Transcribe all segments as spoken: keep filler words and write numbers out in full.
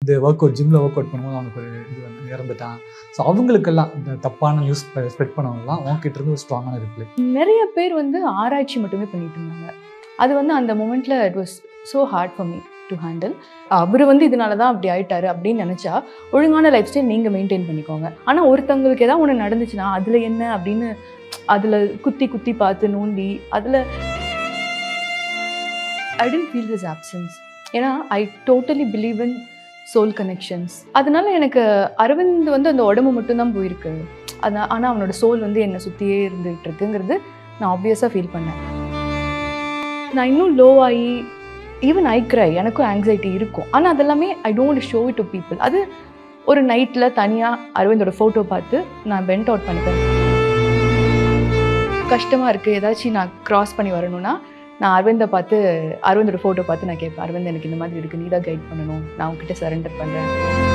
இந்த work out ஜிம்மில் work out பண்ணும்போது அவனுக்கு ஒரு இது வந்து இறந்துட்டான். ஸோ அவங்களுக்கெல்லாம் இந்த தப்பான நியூஸ் ஸ்ப்ரெட் பண்ணவங்கலாம் உங்ககிட்ட இருந்து ஒரு ஸ்ட்ராங்கான ரிப்ளை. நிறைய பேர் வந்து ஆராய்ச்சி மட்டுமே பண்ணிட்டு இருந்தாங்க. அது வந்து அந்த மொமெண்ட்டில் it was so hard for me to handle. அவர் வந்து இதனால தான் அப்படி ஆயிட்டாரு அப்படின்னு நினச்சா ஒழுங்கான லைஃப் ஸ்டைல் நீங்கள் மெயின்டைன் பண்ணிக்கோங்க. ஆனால் ஒருத்தவங்களுக்கு ஏதாவது ஒன்று நடந்துச்சுன்னா அதில் என்ன அப்படின்னு அதில் குத்தி குத்தி பார்த்து நோண்டி அதில் I tend feel his absence. ஏன்னா I totally believe in soul connections. அதனால எனக்கு அரவிந்த் வந்து அந்த உடம்பு மட்டும்தான் போயிருக்கு, அதான். ஆனால் அவனோட சோல் வந்து என்னை சுற்றியே இருந்துகிட்டு இருக்குங்கிறது நான் ஆப்வியஸாக ஃபீல் பண்ணேன். நான் இன்னும் லோ ஆகி ஈவன் ஐ க்ரை, எனக்கும் ஆங்ஸைட்டி இருக்கும். ஆனால் அதெல்லாமே I don't show it to people. அது ஒரு நைட்டில் தனியாக அரவிந்தோட ஃபோட்டோ பார்த்து நான் வெண்ட் அவுட் பண்ணிப்பேன். கஷ்டமாக இருக்குது, ஏதாச்சும் நான் க்ராஸ் பண்ணி வரணும்னா நான் அரவிந்தை பார்த்து அரவிந்தோட ஃபோட்டோ பார்த்து நான் கேட்பேன், அரவிந்த் எனக்கு இந்த மாதிரி இருக்குது, நீ தான் கைட் பண்ணணும், நான் உங்ககிட்ட சரண்டர் பண்ணுறேன்.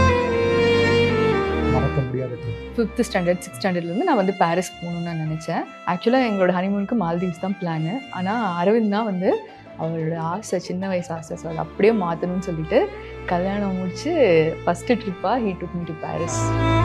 மறக்க முடியாது. ஃபிஃப்த் ஸ்டாண்டர்ட் சிக்ஸ்த் ஸ்டாண்டர்ட்லேருந்து நான் வந்து பாரிஸ் போகணுன்னு நான் நினச்சேன். ஆக்சுவலாக எங்களோட ஹனிமூனுக்கு மால்தீவ்ஸ் தான் பிளானு. ஆனால் அரவிந்த் தான் வந்து அவரோட ஆசை, சின்ன வயசு ஆசை, ஸோ அதை அப்படியே மாற்றணும்னு சொல்லிட்டு கல்யாணம் முடிச்சு ஃபஸ்ட்டு ட்ரிப்பாக he took me to Paris.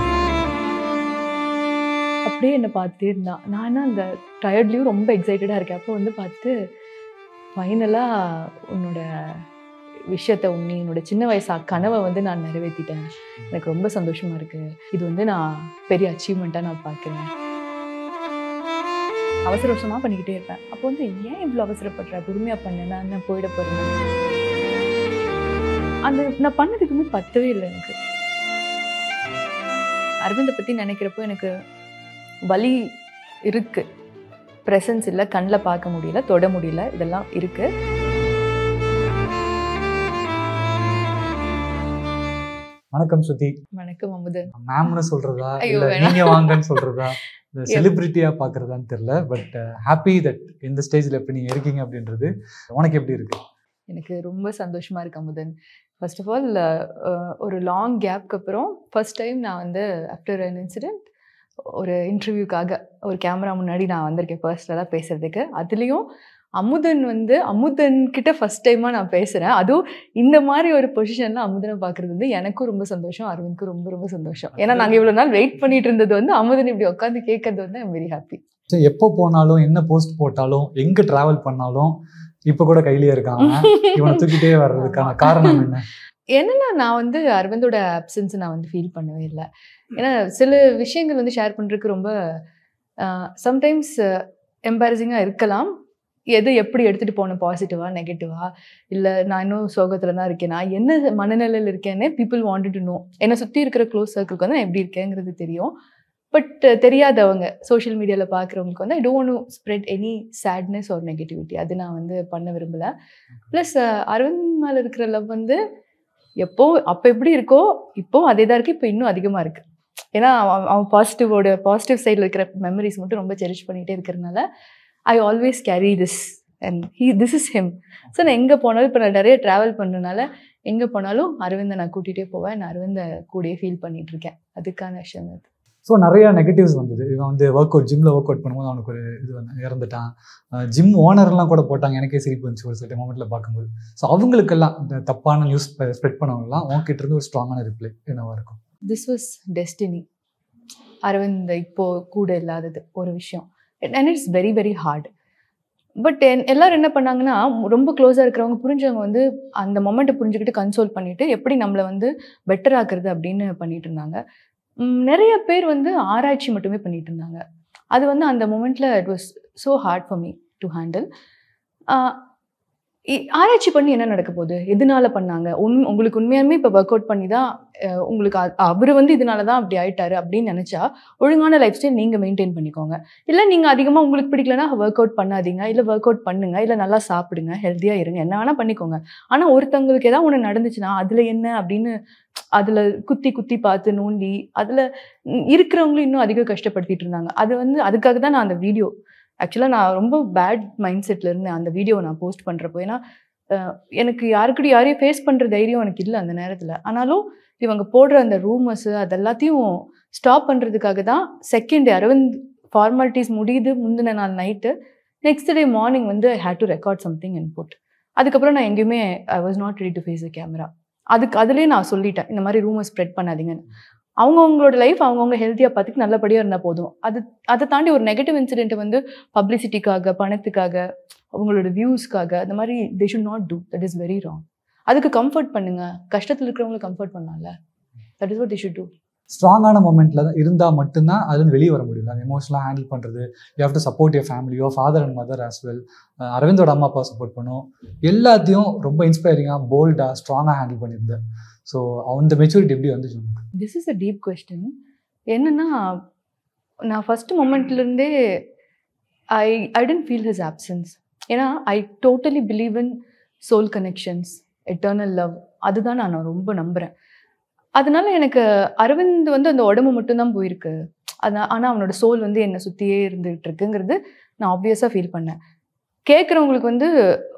அப்படியே என்னை பார்த்துட்டே இருந்தான். நான் என்ன அந்த டயர்ட்லேயும் ரொம்ப எக்ஸைட்டடாக இருக்கேன். அப்போ வந்து பார்த்துட்டு ஃபைனலாக உன்னோட விஷயத்தை உன்னி என்னோட சின்ன வயசா கனவை வந்து நான் நிறைவேற்றிட்டேன், எனக்கு ரொம்ப சந்தோஷமாக இருக்குது, இது வந்து நான் பெரிய அச்சீவ்மெண்ட்டாக நான் பார்க்குறேன். அவசர அவசரமாக பண்ணிக்கிட்டே இருப்பேன். அப்போ வந்து ஏன் இவ்வளோ அவசரப்படுற, பொறுமையாக பண்ண, நான் என்ன போயிட போகிறேன். அந்த நான் பண்ணது எதுவுமே பத்தவே இல்லை எனக்கு. அரவிந்தை பற்றி நினைக்கிறப்போ எனக்கு வலி இருக்குது, ப்ரெசன்ஸ் இல்லை, கண்ணில் பார்க்க முடியல, தொட முடியல, இதெல்லாம் இருக்குது. வணக்கம் ஸ்ருதி. வணக்கம் அமுதன். மேம்னு சொல்கிறதா இல்லை நீங்கள் வாங்கன்னு சொல்கிறதா இந்த செலிப்ரிட்டியாக பார்க்குறதான்னு தெரில, பட் ஹாப்பி தட் இந்த ஸ்டேஜில் எப்படி நீங்கள் இருக்கீங்க அப்படின்றது உனக்கு எப்படி இருக்குது? எனக்கு ரொம்ப சந்தோஷமாக இருக்குது அமுதன். ஃபர்ஸ்ட் ஆஃப் ஆல் ஒரு லாங் கேப்க்கு அப்புறம் ஃபர்ஸ்ட் டைம் நான் வந்து ஆஃப்டர் அன் இன்சிடெண்ட் ஒரு இன்டர்வியூக்காக ஒரு கேமரா முன்னாடி நான் வந்திருக்கேன் பர்சனலாக பேசுகிறதுக்கு. அதுலேயும் அமுதன் வந்து அமுதன் கிட்ட ஃபஸ்ட் டைமாக நான் பேசுகிறேன். அதுவும் இந்த மாதிரி ஒரு பொசிஷனில் அமுதனை பார்க்குறது வந்து எனக்கும் ரொம்ப சந்தோஷம், அரவிந்த்க்கும் ரொம்ப ரொம்ப சந்தோஷம். ஏன்னா நாங்கள் இவ்வளோ நாள் வெயிட் பண்ணிட்டு இருந்தது வந்து அமுதன் இப்படி உட்காந்து கேட்கறது வந்து ஐம் வெரி ஹாப்பி. ஸோ எப்போ போனாலும் என்ன போஸ்ட் போட்டாலும் எங்கே ட்ராவல் பண்ணாலும் இப்போ கூட கையிலேயே இருக்காங்க, இவனை தூக்கிட்டே வர்றதுக்கான காரணம் என்ன? என்னன்னா நான் வந்து அரவிந்தோட ஆப்சன்ஸை நான் வந்து ஃபீல் பண்ணவே இல்லை. ஏன்னா சில விஷயங்கள் வந்து ஷேர் பண்ணுறதுக்கு ரொம்ப சம்டைம்ஸ் எம்பாரசிங்காக இருக்கலாம். எது எப்படி எடுத்துகிட்டு போகணும், பாசிட்டிவாக நெகட்டிவாக, இல்லை நான் இன்னும் சோகத்தில் தான் இருக்கேன், நான் என்ன மனநிலையில் இருக்கேன்னே பீப்புள் வாண்டட் டு நோ. என்னை சுற்றி இருக்கிற க்ளோஸ் சர்க்கிளுக்கு வந்து நான் எப்படி இருக்கேங்கிறது தெரியும். பட் தெரியாதவங்க சோஷியல் மீடியாவில் பார்க்குறவங்களுக்கு வந்து I don't know spread any sadness or negativity. அது நான் வந்து பண்ண விரும்பலை. ப்ளஸ் அரவிந்த் மேலே இருக்கிற லவ் வந்து எப்போ அப்போ எப்படி இருக்கோ இப்போ அதே தான் இருக்குது, இப்போ இன்னும் அதிகமாக இருக்குது. ஏன்னா அவன் அவன் பாசிட்டிவோட பாசிட்டிவ் சைடில் இருக்கிற மெமரிஸ் மட்டும் ரொம்ப செரிஷ் பண்ணிகிட்டே இருக்கிறதுனால I always carry this and he this is him. So நான் எங்கே போனாலும் இப்போ நான் நிறைய ட்ராவல் பண்ணுறதுனால எங்கே போனாலும் அரவிந்தை நான் கூட்டிகிட்டே போவேன், நான் அரவிந்தை கூடயே ஃபீல் பண்ணிகிட்ருக்கேன். அதுக்கான விஷயம் அது. ஸோ நிறையா நெகட்டிவ்ஸ் வந்தது. இவன் வந்து ஒர்க் அவுட் ஜிம்மில் ஒர்க் அவுட் பண்ணும்போது அவனுக்கு ஒரு இது வந்து இறந்துட்டான், ஜிம் ஓனர்லாம் கூட போட்டாங்க, எனக்கே சிரிப்பு வந்துச்சு ஒரு சில மொமெண்ட்டில் பார்க்கும்போது. ஸோ அவங்களுக்கெல்லாம் இந்த தப்பான நியூஸ் ஸ்ப்ரெட் பண்ணவங்கலாம் உங்ககிட்ட இருந்து ஒரு ஸ்ட்ராங்கான ரிப்ளை என்னவாக இருக்கும்? This was destiny. அரவிந்த் இப்போது கூட இல்லாதது ஒரு விஷயம். And it's very very hard. But என் எல்லோரும் என்ன பண்ணாங்கன்னா, ரொம்ப க்ளோஸாக இருக்கிறவங்க புரிஞ்சவங்க வந்து அந்த மொமெண்ட்டை புரிஞ்சுக்கிட்டு கன்சோல் பண்ணிவிட்டு எப்படி நம்மளை வந்து பெட்டர் ஆக்குறது அப்படின்னு பண்ணிகிட்டு இருந்தாங்க. நிறைய பேர் வந்து ஆராய்ச்சி மட்டுமே பண்ணிட்டு இருந்தாங்க. அது வந்து அந்த மொமெண்ட்டில் it was so hard for me to handle. ஆராய்ச்சி பண்ணி என்ன நடக்க போகுது, எதனால பண்ணாங்க, உண் உங்களுக்கு உண்மையாலுமே இப்போ ஒர்க் அவுட் பண்ணி தான் உங்களுக்கு அவர் வந்து இதனால தான் அப்படி ஆயிட்டாரு அப்படின்னு நினச்சா ஒழுங்கான லைஃப் ஸ்டைல் நீங்கள் மெயின்டைன் பண்ணிக்கோங்க. இல்லை நீங்கள் அதிகமாக உங்களுக்கு பிடிக்கலன்னா ஒர்க் அவுட் பண்ணாதீங்க, இல்லை ஒர்க் அவுட் பண்ணுங்கள், இல்லை நல்லா சாப்பிடுங்க, ஹெல்த்தியாக இருங்க, என்ன வேணால் பண்ணிக்கோங்க. ஆனால் ஒருத்தவங்களுக்கு ஏதாவது ஒன்று நடந்துச்சுன்னா அதில் என்ன அப்படின்னு அதில் குத்தி குத்தி பார்த்து நோண்டி அதில் இருக்கிறவங்களும் இன்னும் அதிகம் கஷ்டப்படுத்திட்டு இருந்தாங்க. அது வந்து அதுக்காக தான் நான் அந்த வீடியோ ஆக்சுவலாக நான் ரொம்ப பேட் மைண்ட் செட்டில் இருந்தேன் அந்த வீடியோவை நான் போஸ்ட் பண்ணுறப்போ. ஏன்னா எனக்கு யாருக்கிட்ட யாரையும் ஃபேஸ் பண்ணுற தைரியம் எனக்கு இல்லை அந்த நேரத்தில். ஆனாலும் இவங்க போடுற அந்த ரூமர்ஸு அதெல்லாத்தையும் ஸ்டாப் பண்ணுறதுக்காக தான் செகண்ட் அரவிந்த் ஃபார்மாலிட்டிஸ் முடியுது முந்தின நாள் நைட்டு, நெக்ஸ்ட் டே மார்னிங் வந்து I had to record something and put. அதுக்கப்புறம் நான் எங்கேயுமே I was not ready to face a camera. அதுக்கு அதுலேயே நான் சொல்லிட்டேன், இந்த மாதிரி ரூமர் ஸ்ப்ரெட் பண்ணாதீங்கன்னு. அவங்கவுங்களோட லைஃப் அவங்கவுங்க ஹெல்த்தியாக பார்த்துட்டு நல்லபடியாக இருந்தால் போதும். அது அதை தாண்டி ஒரு நெகட்டிவ் இன்சிடென்ட்டை வந்து பப்ளிசிட்டிக்காக, பணத்துக்காக, அவங்களோட வியூஸ்க்காக அந்த மாதிரி they should not do. That is very wrong. அதுக்கு கம்ஃபர்ட் பண்ணுங்க, கஷ்டத்தில் இருக்கிறவங்களை கம்ஃபர்ட் பண்ணலாம்ல. That is what they should do. ஸ்ட்ராங்கான மொமெண்ட்ல இருந்தால் மட்டும்தான் அதுலேருந்து வெளியே வர முடியல. அந்த எமோஷனலாக ஹேண்டில் பண்ணுறது, you have to support your family, your father and mother as well. அரவிந்தோட அம்மா அப்பா சப்போர்ட் பண்ணும். எல்லாத்தையும் ரொம்ப இன்ஸ்பைரிங்காக, போல்டாக, ஸ்ட்ராங்காக ஹேண்டில் பண்ணியிருந்தேன். ஸோ அந்த மெச்சூரிட்டி எப்படி வந்துச்சு? This is a deep question. என்னன்னா, நான் ஃபர்ஸ்ட் மொமெண்ட்லேருந்தே I I tend feel his absence. ஏன்னா I totally believe in soul connections, eternal love. அதுதான் நான் ரொம்ப நம்புகிறேன். அதனால எனக்கு அரவிந்த் வந்து அந்த உடம்பு மட்டும்தான் போயிருக்கு, அதான். ஆனால் அவனோட சோல் வந்து என்னை சுற்றியே இருந்துகிட்டு இருக்குங்கிறது நான் ஆப்வியஸாக ஃபீல் பண்ணேன். கேட்குறவங்களுக்கு வந்து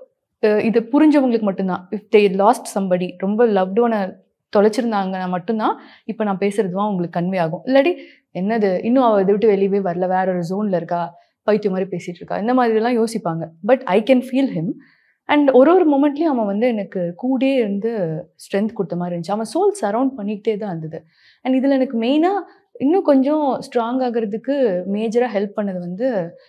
இது புரிஞ்சவங்களுக்கு மட்டும்தான். இஃப் தே லாஸ்ட் சம்படி, ரொம்ப லவ்டோனை தொலைச்சிருந்தாங்கன்னா மட்டும்தான் இப்போ நான் பேசுகிறதுவா அவங்களுக்கு கன்வே ஆகும். இல்லாட்டி என்னது இன்னும் அவள் இதை விட்டு வெளியவே வரல, வேற ஒரு ஜோனில் இருக்கா, பைத்தியம் மாதிரி பேசிகிட்டு இருக்கா, இந்த மாதிரிலாம் யோசிப்பாங்க. But I can feel him. And ஒரு ஒரு மொமெண்ட்லேயும் அவன் வந்து எனக்கு கூடயே இருந்து ஸ்ட்ரென்த் கொடுத்த மாதிரி இருந்துச்சு. அவன் சோல் சரவுண்ட் பண்ணிக்கிட்டே தான் இருந்தது. அண்ட் இதில் எனக்கு மெயினாக இன்னும் கொஞ்சம் ஸ்ட்ராங் ஆகிறதுக்கு மேஜராக ஹெல்ப் பண்ணது வந்து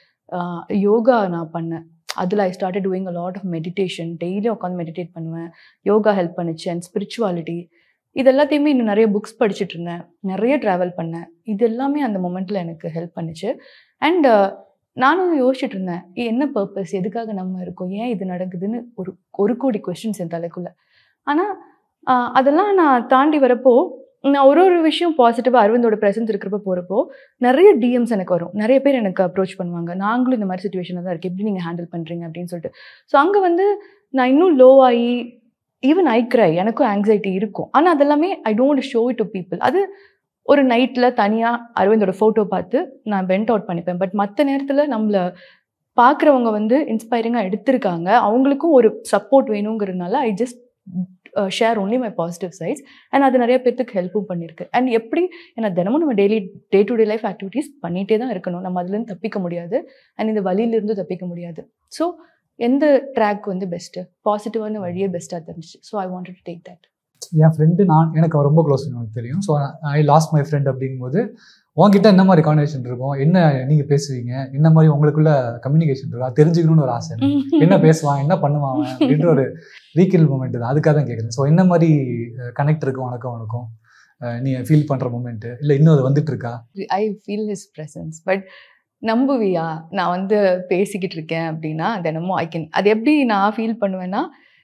யோகா நான் பண்ணேன். அதில் I started doing a lot of meditation. டெய்லியும் உட்காந்து மெடிடேட் பண்ணுவேன். யோகா ஹெல்ப் பண்ணிச்சு. அண்ட் ஸ்பிரிச்சுவாலிட்டி, இது எல்லாத்தையுமே இன்னும் நிறைய புக்ஸ் படிச்சுட்டு இருந்தேன், நிறைய ட்ராவல் பண்ணேன். இது எல்லாமே அந்த மொமெண்ட்டில் எனக்கு ஹெல்ப் பண்ணிச்சு. அண்ட் நானும் யோசிச்சுட்டு இருந்தேன், என்ன பர்பஸ், எதுக்காக நம்ம இருக்கோம், ஏன் இது நடக்குதுன்னு ஒரு ஒரு கோடி கொஸ்டின்ஸ் என் தலைக்குள்ள. ஆனால் அதெல்லாம் நான் தாண்டி வரப்போ, நான் ஒரு ஒரு விஷயம் பாசிட்டிவாக அரவிந்தோட ப்ரெசன்ஸ் இருக்கிறப்ப போகிறப்போ நிறைய டிஎம்ஸ் எனக்கு வரும். நிறைய பேர் எனக்கு அப்ரோச் பண்ணுவாங்க, நாங்களும் இந்த மாதிரி சுச்சுவேஷனில் தான் இருக்குது, எப்படி நீங்கள் ஹேண்டில் பண்ணுறீங்க அப்படின்னு சொல்லிட்டு. ஸோ அங்கே வந்து நான் இன்னும் லோ ஆகி, ஈவன் ஐ க்ரை, எனக்கும் ஆங்ஸைட்டி இருக்கும். ஆனால் அதெல்லாமே I don't show it to people. அது ஒரு நைட்டில் தனியாக அரவிந்தோட ஃபோட்டோ பார்த்து நான் வெண்ட் அவுட் பண்ணிப்பேன். பட் மற்ற நேரத்தில் நம்மளை பார்க்குறவங்க வந்து இன்ஸ்பைரிங்காக எடுத்திருக்காங்க, அவங்களுக்கும் ஒரு சப்போர்ட் வேணுங்கிறதுனால I just share only my positive sides. And அது நிறைய பேருக்கு ஹெல்ப்பும் பண்ணியிருக்கு. அண்ட் எப்படி ஏன்னா தினமும் நம்ம daily day to day life activities பண்ணிகிட்டே தான் இருக்கணும். நம்ம அதுலேருந்து தப்பிக்க முடியாது, அண்ட் இந்த வழியிலேருந்து தப்பிக்க முடியாது. ஸோ எந்த ட்ராக் வந்து பெஸ்ட்டு, பாசிட்டிவான வழியே பெஸ்ட்டாக தெரிஞ்சிச்சு. So I wanted to take that. என் ஃப்ரெண்டு நான் எனக்கு ரொம்ப க்ளோஸ் எனக்கு தெரியும். So I lost my friend அப்படிங்கும்போது உங்ககிட்ட என்ன மாதிரி கான்வர்சேஷன் இருக்கும், என்ன நீங்கள் பேசுவீங்க, என்ன மாதிரி உங்களுக்குள்ள கம்யூனிகேஷன் இருக்கும், அது தெரிஞ்சுக்கணும்னு ஒரு ஆசை. என்ன பேசுவான், என்ன பண்ணுவான் அப்படின்ற ஒரு ரீகில் மூமெண்ட் தான். அதுக்காக தான் கேட்குறேன். ஸோ என்ன மாதிரி கனெக்ட் இருக்கும் உனக்கும் உனக்கும், நீங்கள் ஃபீல் பண்ணுற மூமெண்ட்டு, இல்லை இன்னும் அது வந்துட்டு இருக்கா? I feel his presence. But நம்புவியா, நான் வந்து பேசிக்கிட்டு இருக்கேன் அப்படின்னா தினமும் ஐ கேன். அது எப்படி நான் ஃபீல் பண்ணுவேன்னா,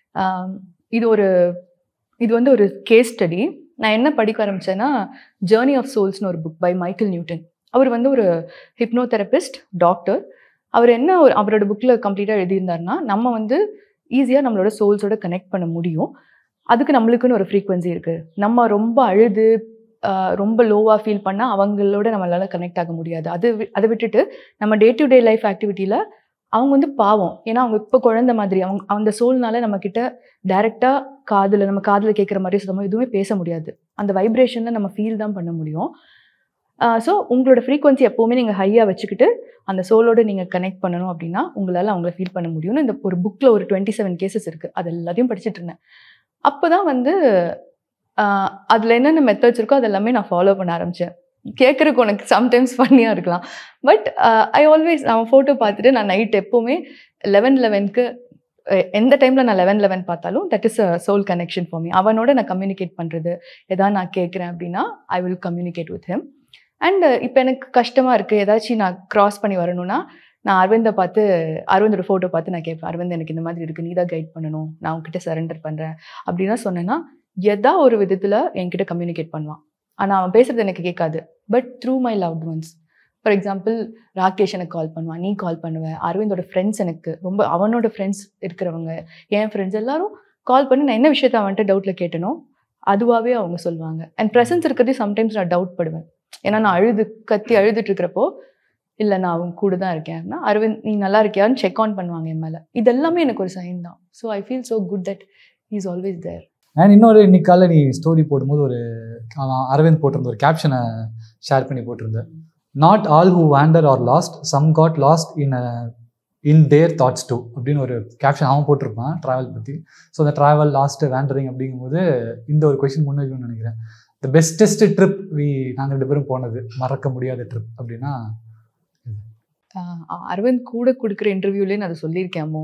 இது ஒரு இது வந்து ஒரு கேஸ் ஸ்டடி. நான் என்ன படிக்க ஆரம்பித்தேன்னா, ஜேர்னி ஆஃப் சோல்ஸ்னு ஒரு புக் பை மைக்கேல் நியூட்டன். அவர் வந்து ஒரு ஹிப்னோதெரபிஸ்ட், டாக்டர். அவர் என்ன ஒரு அவரோட புக்கில் கம்ப்ளீட்டாக எழுதியிருந்தாருன்னா, நம்ம வந்து ஈஸியாக நம்மளோட சோல்ஸோட கனெக்ட் பண்ண முடியும். அதுக்கு நம்மளுக்குன்னு ஒரு ஃப்ரீக்வன்சி இருக்குது. நம்ம ரொம்ப அழுது ரொம்ப லோவாக ஃபீல் பண்ணால் அவங்களோட நம்மளால் கனெக்ட் ஆக முடியாது. அது அதை விட்டுட்டு நம்ம டே டு டே லைஃப் ஆக்டிவிட்டியில் அவங்க வந்து பாவம், ஏன்னா அவங்க இப்போ குழந்தை மாதிரி, அவங்க அந்த சோல்னால நம்மக்கிட்ட டைரெக்டாக காதில் நம்ம காதில் கேட்குற மாதிரி சுத்தமாக எதுவுமே பேச முடியாது. அந்த வைப்ரேஷனில் நம்ம ஃபீல் தான் பண்ண முடியும். ஸோ உங்களோட ஃப்ரீக்வன்சி எப்போவுமே நீங்கள் ஹையாக வச்சுக்கிட்டு அந்த சோலோடு நீங்கள் கனெக்ட் பண்ணணும் அப்படின்னா உங்களால் அவங்கள ஃபீல் பண்ண முடியும்னு இந்த ஒரு புக்கில் ஒரு டுவெண்ட்டி செவன் கேசஸ் இருக்குது. அது எல்லாத்தையும் படிச்சுட்டு இருந்தேன். அப்போ தான் வந்து அதில் என்னென்ன மெத்தட்ஸ் இருக்கோ அது எல்லாமே நான் ஃபாலோ பண்ண ஆரம்பித்தேன். கேட்குறக்கு உனக்கு சம்டைம்ஸ் ஃபன்னியாக இருக்கலாம், பட் ஐ ஆல்வேஸ் அவன் ஃபோட்டோ பார்த்துட்டு நான் நைட் எப்போவுமே லெவன் லெவனுக்கு எந்த டைமில் நான் லெவன் லெவன் பார்த்தாலும் that is a soul connection for me. அவனோட நான் கம்யூனிகேட் பண்ணுறது, எதாவது நான் கேட்குறேன் அப்படின்னா I will communicate with him. And இப்போ எனக்கு கஷ்டமாக இருக்குது, ஏதாச்சும் நான் க்ராஸ் பண்ணி வரணும்னா நான் அரவிந்தை பார்த்து அரவிந்தோட ஃபோட்டோ பார்த்து நான் கேட்பேன், அரவிந்த் எனக்கு இந்த மாதிரி இருக்குது, நீ தான் கைட் பண்ணணும், நான் உங்ககிட்ட சரண்டர் பண்ணுறேன் அப்படின்னா சொன்னேன்னா எதா ஒரு விதத்தில் என்கிட்ட கம்யூனிகேட் பண்ணுவான். ஆனால் அவன் பேசுகிறது எனக்கு கேட்காது, but through my loved ones. For example Rakesh எனக்கு கால் பண்ணுவான், நீ கால் பண்ணுவேன், அரவிந்தோட ஃப்ரெண்ட்ஸ் எனக்கு ரொம்ப அவனோட ஃப்ரெண்ட்ஸ் இருக்கிறவங்க, என் ஃப்ரெண்ட்ஸ் எல்லாரும் கால் பண்ணி நான் என்ன விஷயத்த அவன்கிட்ட டவுட்டில் கேட்டனோ அதுவாகவே அவங்க சொல்லுவாங்க. அண்ட் ப்ரெசன்ஸ் இருக்கிறதே சம்டைம்ஸ் நான் டவுட் படுவேன், ஏன்னா நான் அழுது கத்தி அழுதுட்டு இருக்கிறப்போ இல்லை நான் அவங்க கூட தான் இருக்கேன்னா அரவிந்த் நீ நல்லா இருக்கியான்னு செக் ஆன் பண்ணுவாங்க என் மேலே. இது எல்லாமே எனக்கு ஒரு சைன் தான். So I feel so good that he is always there. And இன்னொரு இன்னைக்கு காலையில் நீ ஸ்டோரி போடும்போது ஒரு அரவிந்த் போட்டிருந்த ஒரு கேப்ஷனை ஷேர் பண்ணி போட்டிருந்தேன். Not all who wander are lost, some got lost in a in their thoughts too அப்படின்னு ஒரு கேப்ஷன் அவன் போட்டிருப்பான் ட்ராவல் பற்றி. ஸோ அந்த ட்ராவல் லாஸ்ட்டு வேண்டரிங் அப்படிங்கும்போது இந்த ஒரு கொஷின் முன்னாடின்னு நினைக்கிறேன். த பெஸ்டஸ்ட் ட்ரிப் வி நாங்கள் ரெண்டு பேரும் போனது மறக்க முடியாத ட்ரிப் அப்படின்னா அரவிந்த் கூட கொடுக்குற இன்டர்வியூலேயே நான் அதை சொல்லியிருக்கேமோ.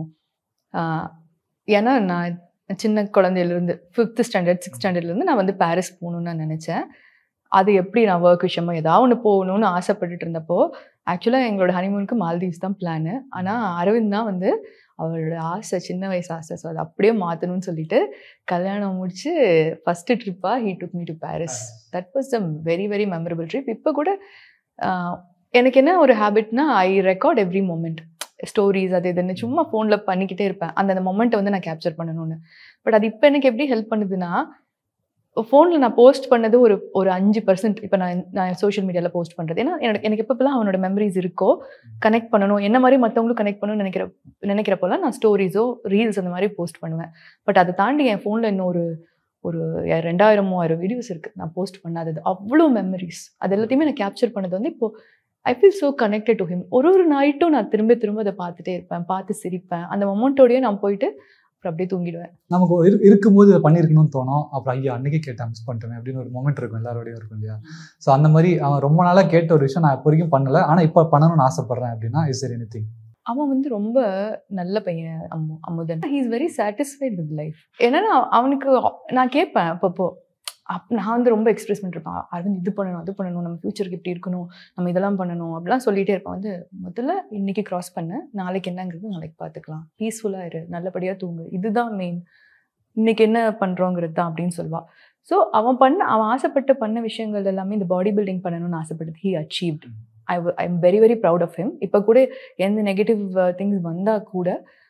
ஏன்னா நான் சின்ன குழந்தையிலேருந்து ஃபிஃப்த் ஸ்டாண்டர்ட் சிக்ஸ்த் ஸ்டாண்டர்ட்லேருந்து நான் வந்து பாரிஸ் போகணுன்னு நான் நினச்சேன். அது எப்படி நான் ஒர்க் விஷயமா ஏதாவது ஒன்று போகணுன்னு ஆசைப்பட்டுட்டு இருந்தப்போ ஆக்சுவலாக எங்களோட ஹனிமூனுக்கு மால்தீவ்ஸ் தான் பிளானு. ஆனால் அரவிந்த் தான் வந்து அவரோட ஆசை சின்ன வயசு ஆசை, ஸோ அதை அப்படியே மாற்றணும்னு சொல்லிட்டு கல்யாணம் முடிச்சு ஃபஸ்ட்டு ட்ரிப்பாக he took me to Paris. That was the very very memorable trip. இப்போ கூட எனக்கு என்ன ஒரு ஹேபிட்னா I record every moment, stories அது இதுன்னு சும்மா ஃபோனில் பண்ணிக்கிட்டே இருப்பேன் அந்த மொமெண்ட்டை வந்து நான் கேப்சர் பண்ணணும்னு. பட் அது இப்போ எனக்கு எப்படி ஹெல்ப் பண்ணுதுன்னா ஃபோனில் நான் போஸ்ட் பண்ணது ஒரு ஒரு அஞ்சு பர்சன்ட் இப்போ நான் நான் சோஷியல் மீடியாவில் போஸ்ட் பண்ணுறது. ஏன்னா எனக்கு எனக்கு எப்பப்பெல்லாம் அவனோட மெமரிஸ் இருக்கோ கனெக்ட் பண்ணணும், என்ன மாதிரி மற்றவங்களும் கனெக்ட் பண்ணணும்னு நினைக்கிற நினைக்கிறப்போலாம் நான் ஸ்டோரிஸோ ரீல்ஸ் அந்த மாதிரி போஸ்ட் பண்ணுவேன். பட் அதை தாண்டி என் ஃபோனில் இன்னும் ஒரு ஒரு ரெண்டாயிரம் மூவாயிரம் வீடியோஸ் இருக்குது நான் போஸ்ட் பண்ணாதது, அவ்வளோ மெமரிஸ். அது எல்லாத்தையுமே நான் கேப்சர் பண்ணது வந்து இப்போது I feel so connected to him. ஒரு ஒரு நைட்டும் நான் திரும்ப திரும்ப அதை பார்த்துட்டே இருப்பேன், பார்த்து சிரிப்பேன். அந்த மொமெண்ட்டோடய நான் போயிட்டு அப்புறம் அப்படியே தூங்கிடுவேன். நமக்கு இரு இருக்கும்போது இதை பண்ணியிருக்கணும்னு தோணும். அப்புறம் ஐயா அன்றைக்கே கேட்டேன் மிஸ் பண்ணிட்டேன் அப்படின்னு ஒரு மொமெண்ட் இருக்கும் எல்லாரோடையும் இருக்கும் இல்லையா. ஸோ அந்த மாதிரி அவன் ரொம்ப நாளாக கேட்ட ஒரு விஷயம் நான் இப்போ வரைக்கும் பண்ணலை, ஆனால் இப்போ பண்ணணும்னு ஆசைப்பட்றேன் அப்படின்னா இஸ் தேர் எனிதிங்? அவன் வந்து ரொம்ப நல்ல பையன் Ammu Amudhan. He is very satisfied with life. ஏன்னா அவனுக்கு நான் கேட்பேன் அப்பப்போ, அப் நான் வந்து ரொம்ப எக்ஸ்பிரஸ் பண்ணிருப்பேன், அரவிந்த் இது பண்ணணும் அது பண்ணணும், நம்ம ஃபியூச்சருக்கு இப்படி இருக்கணும், நம்ம இதெல்லாம் பண்ணணும் அப்படிலாம் சொல்லிகிட்டே இருப்பேன். வந்து முதல்ல இன்னைக்கு க்ராஸ் பண்ண, நாளைக்கு என்னங்கிறது நாளைக்கு பார்த்துக்கலாம், பீஸ்ஃபுல்லாக இரு, நல்லபடியாக தூங்கு, இதுதான் மெயின், இன்னைக்கு என்ன பண்ணுறோங்கிறது தான் அப்படின்னு சொல்லுவாள். ஸோ அவன் பண்ண அவன் ஆசைப்பட்டு பண்ண விஷயங்கள் எல்லாமே இந்த பாடி பில்டிங் பண்ணணும்னு ஆசைப்பட்டது he achieved. I I am very very proud of him. இப்போ கூட எந்த நெகட்டிவ் திங்ஸ் வந்தால் கூட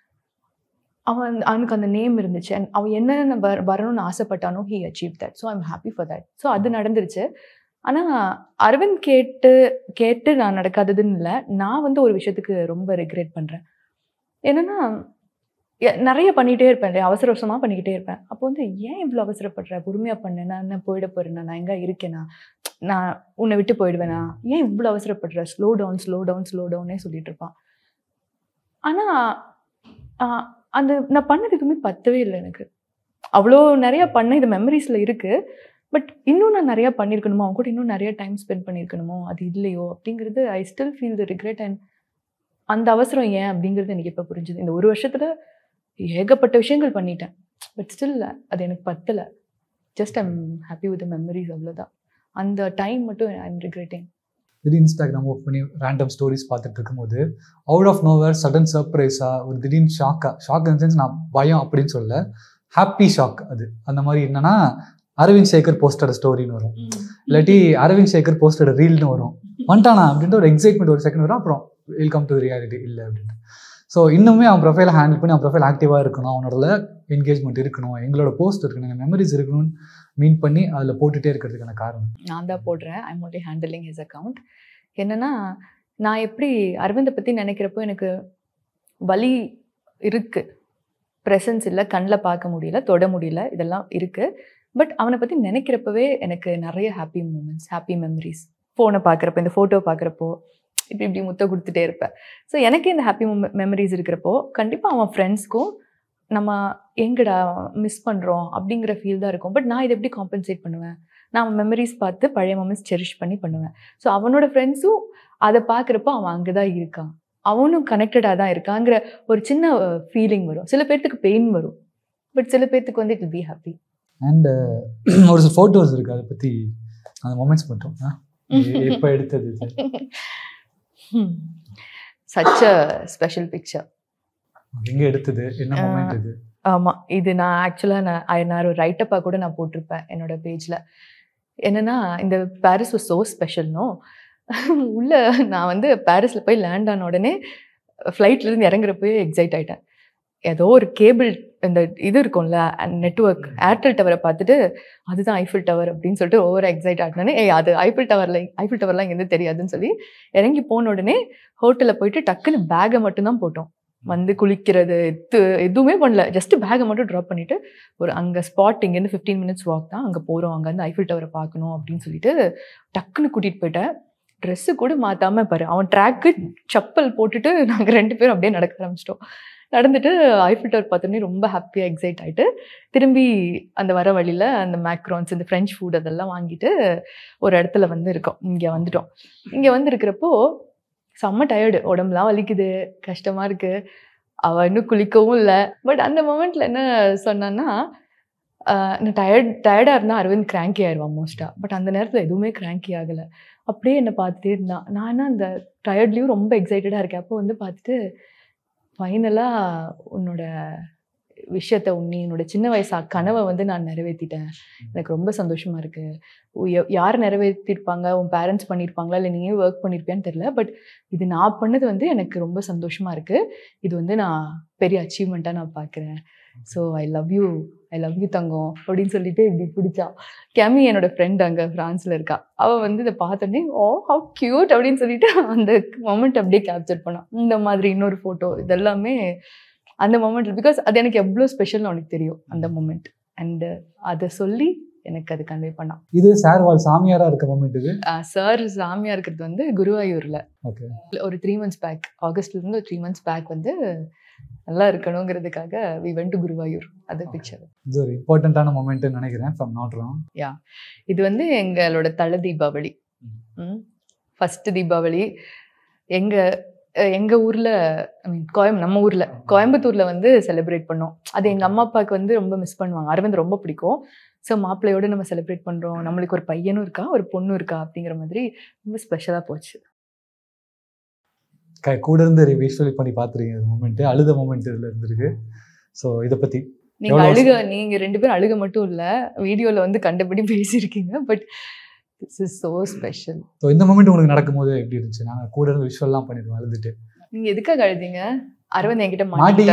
அவன் அவனுக்கு அந்த நேம் இருந்துச்சு அண்ட் அவன் என்னென்ன வர வரணும்னு ஆசைப்பட்டானோ he achieve that. So I'm happy for that. So அது நடந்துருச்சு. ஆனால் அரவிந்த் கேட்டு கேட்டு நான் நடக்காததுன்னு இல்லை, நான் வந்து ஒரு விஷயத்துக்கு ரொம்ப ரெக்ரெட் பண்ணுறேன். என்னென்னா நிறைய பண்ணிகிட்டே இருப்பேன் இல்லையா, அவசர அவசரமாக பண்ணிக்கிட்டே இருப்பேன். அப்போ வந்து ஏன் இவ்வளோ அவசரப்படுற, பொறுமையாக பண்ணேன், நான் என்ன போயிட போகிறேன்னா, நான் எங்கே இருக்கேனா, நான் உன்னை விட்டு போயிடுவேனா, ஏன் இவ்வளோ அவசரப்படுற, slow down slow down slow டவுனே சொல்லிட்டு இருப்பான். ஆனால் அந்த நான் பண்ணது எதுவுமே பத்தவே இல்லை எனக்கு. அவ்வளோ நிறையா பண்ண இது மெமரிஸில் இருக்குது. பட் இன்னும் நான் நிறையா பண்ணியிருக்கணுமோ, அவங்க கூட இன்னும் நிறையா டைம் ஸ்பெண்ட் பண்ணியிருக்கணுமோ, அது இல்லையோ அப்படிங்கிறது I still feel the regret. And அந்த அவசரம் ஏன் அப்படிங்கிறது எனக்கு இப்போ புரிஞ்சுது. இந்த ஒரு வருஷத்தில் ஏகப்பட்ட விஷயங்கள் பண்ணிட்டேன், பட் ஸ்டில் அது எனக்கு பத்தலை. Just I'm happy with the memories, அவ்வளோதான். அந்த டைம் மட்டும் ஐ எம் ரிக்ரெட்டிங். திடீர் இன்ஸ்டாகிராம் ஓப்பன் பண்ணி ரேண்டம் ஸ்டோரிஸ் பார்த்துட்டு இருக்கும்போது அவுட் ஆஃப் நோவேர் சடன் சர்ப்ரைஸாக ஒரு திடீர்னு ஷாக்காக, ஷாக் இன் சென்ஸ் நான் பயம் அப்படின்னு சொல்ல, ஹாப்பி ஷாக். அது அந்த மாதிரி என்னன்னா அரவிந்த் சேகர் போஸ்டட் ஸ்டோரின்னு வரும், இல்லாட்டி அரவிந்த் சேகர் போஸ்டட் ரீல்னு வரும். வந்துட்டானா அப்படின்ட்டு ஒரு எக்ஸைட்மெண்ட் ஒரு செகண்ட் வரும், அப்புறம் வெல்கம் டு ரியாலிட்டி இல்லை அப்படின்ட்டு. ஸோ இன்னுமே அவன் ப்ரொஃபைலை ஹேண்டில் பண்ணி அவன் ப்ரொஃபைல் ஆக்டிவாக இருக்கணும், அவனோட என்கேஜ்மெண்ட் இருக்கணும், எங்களோட போஸ்ட் இருக்கணும், மெமரிஸ் இருக்கணும்னு மீன் பண்ணி அதில் போட்டுகிட்டே இருக்கிறதுக்கான காரணம் நான் தான் போடுறேன். I am only handling his account. என்னென்னா நான் எப்படி அரவிந்தை பற்றி நினைக்கிறப்போ எனக்கு வலி இருக்குது, ப்ரெசன்ஸ் இல்லை, கண்ணில் பார்க்க முடியல, தொட முடியல, இதெல்லாம் இருக்குது. பட் அவனை பற்றி நினைக்கிறப்பவே எனக்கு நிறைய ஹாப்பி மூமெண்ட்ஸ், ஹாப்பி மெமரிஸ். ஃபோனை பார்க்குறப்போ, இந்த ஃபோட்டோ பார்க்குறப்போ இப்படி இப்படி முத்த கொடுத்துட்டே இருப்பேன். ஸோ எனக்கே இந்த ஹாப்பி மெமரிஸ் இருக்கிறப்போ கண்டிப்பாக அவன் ஃப்ரெண்ட்ஸ்க்கும் நம்ம எங்கடா மிஸ் பண்ணுறோம் அப்படிங்கிற ஃபீல் தான் இருக்கும். பட் நான் இதை எப்படி காம்பன்சேட் பண்ணுவேன், நான் மெமரிஸ் பார்த்து பழைய மொமெண்ட்ஸ் செரிஷ் பண்ணி பண்ணுவேன். ஸோ அவனோட ஃப்ரெண்ட்ஸும் அதை பார்க்குறப்போ அவன் அங்கே தான் இருக்கான், அவனும் கனெக்டடாக தான் இருக்காங்கிற ஒரு சின்ன ஃபீலிங் வரும். சில பேர்த்துக்கு பெயின் வரும், பட் சில பேர்த்துக்கு வந்து it will be happy. And ஒரு சில ஃபோட்டோஸ் இருக்குது, அதை பற்றி அந்த மொமெண்ட்ஸ் மட்டும் எப்போ எடுத்தது? Such a special picture. எங்கே எடுத்தது, என்ன மொமெண்ட் இது? ஆமாம், இது நான் ஆக்சுவலாக நான் நான் ஒரு ரைட்டப்பாக கூட நான் போட்டிருப்பேன் என்னோட பேஜில். என்னென்னா இந்த பாரிஸ் வாஸ் ஸோ ஸ்பெஷல்னோ, உள்ள நான் வந்து பாரிஸில் போய் லேண்ட் ஆன உடனே ஃப்ளைட்லேருந்து இறங்குறப்போ எக்ஸைட் ஆகிட்டேன். ஏதோ ஒரு கேபிள் இந்த இது இருக்கும்ல நெட்ஒர்க், ஏர்டெல் டவரை பார்த்துட்டு அதுதான் ஐஃபில் டவர் அப்படின்னு சொல்லிட்டு ஓவர் எக்ஸைட் ஆகிட்டோன்னே, ஏய் அது ஐஃபில் டவரில் ஐஃபில் டவர்லாம் எங்கேருந்து தெரியாதுன்னு சொல்லி இறங்கி போன உடனே ஹோட்டலில் போயிட்டு டக்குன்னு பேக்கை மட்டும்தான் போட்டோம். வந்து குளிக்கிறது எது எதுவுமே பண்ணல, ஜஸ்ட் பேக்கை மட்டும் ட்ராப் பண்ணிவிட்டு ஒரு அங்கே ஸ்பாட் இங்கேருந்து ஃபிஃப்டீன் மினிட்ஸ் வாக் தான், அங்கே போகிறோம், அங்கேருந்து ஐஃபில் டவரை பார்க்கணும் அப்படின்னு சொல்லிட்டு டக்குன்னு கூட்டிகிட்டு போயிட்டேன். ட்ரெஸ்ஸு கூட மாற்றாமல் பாரு, அவன் ட்ராக்கு செப்பல் போட்டுட்டு நாங்கள் ரெண்டு பேரும் அப்படியே நடக்க ஆரம்பிச்சிட்டோம். நடந்துட்டு ஐஃபில் டவர் பார்த்தோன்னே ரொம்ப ஹாப்பியாக எக்ஸைட் ஆகிட்டு திரும்பி அந்த வர வழியில் அந்த மேக்ரான்ஸ் இந்த ஃப்ரெஞ்ச் ஃபுட் அதெல்லாம் வாங்கிட்டு ஒரு இடத்துல வந்து இருக்கோம். இங்கே வந்துட்டோம். இங்கே வந்து இருக்கிறப்போ செம்ம டயர்டு, உடம்புலாம் வலிக்குது, கஷ்டமாக இருக்குது. அவள் இன்னும் குளிக்கவும் இல்லை. பட் அந்த மொமெண்ட்டில் என்ன சொன்னான்னா, நான் டயர்ட் டயர்டாக இருந்தால் அரவிந்த் கிராங்கி ஆயிடுவான் மோஸ்ட்டாக. பட் அந்த நேரத்தில் எதுவுமே கிராங்கி ஆகலை. அப்படியே என்னை பார்த்துட்டே இருந்தான். நான் அந்த டயர்ட்லேயும் ரொம்ப எக்ஸைட்டடாக இருக்கேன். அப்போ வந்து பார்த்துட்டு ஃபைனலாக உன்னோட விஷயத்த உன்னி என்னோட சின்ன வயசா கனவை வந்து நான் நிறைவேற்றிட்டேன், எனக்கு ரொம்ப சந்தோஷமாக இருக்குது. யார் நிறைவேற்றிருப்பாங்க, உன் பேரண்ட்ஸ் பண்ணியிருப்பாங்களா இல்லை நீயே ஒர்க் பண்ணியிருப்பியான்னு தெரியல. பட் இது நான் பண்ணது வந்து எனக்கு ரொம்ப சந்தோஷமாக இருக்குது. இது வந்து நான் பெரிய அச்சீவ்மெண்ட்டாக நான் பார்க்குறேன். So I love you I love you தங்கம் அப்படின்னு சொல்லிட்டு இப்படி பிடிச்சா. கேமி என்னோட ஃப்ரெண்ட் அங்கே ஃப்ரான்ஸில் இருக்கா. அவள் வந்து இதை பார்த்தோன்னே ஓ ஹவ் க்யூட் அப்படின்னு சொல்லிட்டு அந்த மொமெண்ட் அப்படியே கேப்சர் பண்ணான். இந்த மாதிரி இன்னொரு ஃபோட்டோ இதெல்லாமே அந்த மொமெண்ட், பிகாஸ் அது எனக்கு எவ்வளோ ஸ்பெஷல்னு அவனுக்கு தெரியும் அந்த மொமெண்ட். அண்டு அதை சொல்லி எனக்கு அது கன்வே பண்ணான். இது சார் வால் சாமியாராக இருக்க மொமெண்ட். இது சார் சாமியாக இருக்கிறது வந்து குருவாயூரில். ஓகே. ஒரு த்ரீ மந்த்ஸ் பேக் ஆகஸ்ட்லேருந்து ஒரு த்ரீ மந்த்ஸ் பேக் வந்து நல்லா இருக்கணுங்கிறதுக்காக வி வென்ட் டு குருவாயூர். அது பிக்சர். இது ஒரு இம்பார்ட்டண்ட்டான மொமெண்ட்னு நினைக்கிறேன். From not wrong. யா, இது வந்து எங்களோட தலை தீபாவளி. ம் ஃபஸ்ட்டு தீபாவளி எங்கள் எங்கள் ஊரில், ஐ மீன் கோயம் நம்ம ஊரில் கோயம்புத்தூரில் வந்து செலிப்ரேட் பண்ணோம். அது எங்கள் அம்மா அப்பாவுக்கு வந்து ரொம்ப மிஸ் பண்ணுவாங்க. அரவிந்த் ரொம்ப பிடிக்கும். ஸோ மாப்பிள்ளையோடு நம்ம செலிப்ரேட் பண்ணுறோம், நம்மளுக்கு ஒரு பையனும் இருக்கா ஒரு பொண்ணும் இருக்கா அப்படிங்கிற மாதிரி ரொம்ப ஸ்பெஷலாக போச்சு. க கூட இருந்து விஷுவல் பண்ணி பார்த்துருக்கீங்க இந்த மூமெண்ட்டு, அழுத மூமெண்ட் இதில் இருந்திருக்கு. ஸோ இதை பற்றி நீங்கள் அழுக, நீங்கள் ரெண்டு பேரும் அழுக மட்டும் இல்லை, வீடியோவில் வந்து கண்டபடி பேசியிருக்கீங்க. But this is so special. So இந்த மூமெண்ட் உங்களுக்கு நடக்கும்போது எப்படி இருந்துச்சு? நாங்கள் கூட இருந்து விஷுவல்லாம் பண்ணிடுவோம் அழுதுட்டு. நீங்கள் எதுக்காக அழுதிங்க? அரவிந்த் என்கிட்ட